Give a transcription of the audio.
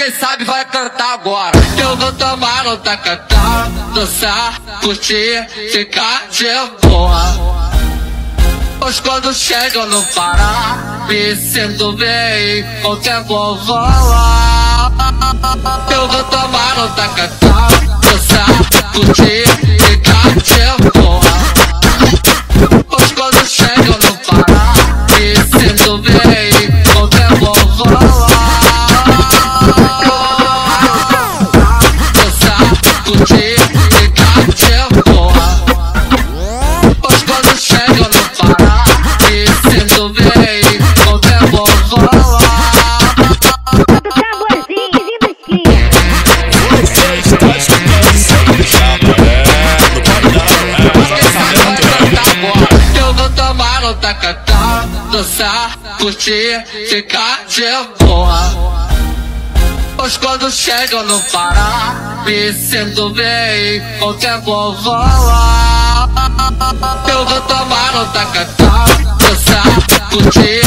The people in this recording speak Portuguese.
quem sabe vai cantar agora. Eu vou tomar no Tacaca, dançar, curtir, ficar de boa. Pois quando chegam no Pará, me sinto bem, o tempo rola. Eu vou tomar no Tacaca, dançar, curtir, ficar de boa. Pois quando chegam no Pará, me sinto bem, o tempo rola. Dançar, curtir, ficar de boa. Pois quando chegam no Pará, me sinto bem, o tempo rola. Eu vou tomar no Tacaca, dançar, curtir, ficar de boa. Pois quando chegam no Pará, me sinto bem, o tempo rola. Eu vou tomar no Tacaca, dançar, curtir,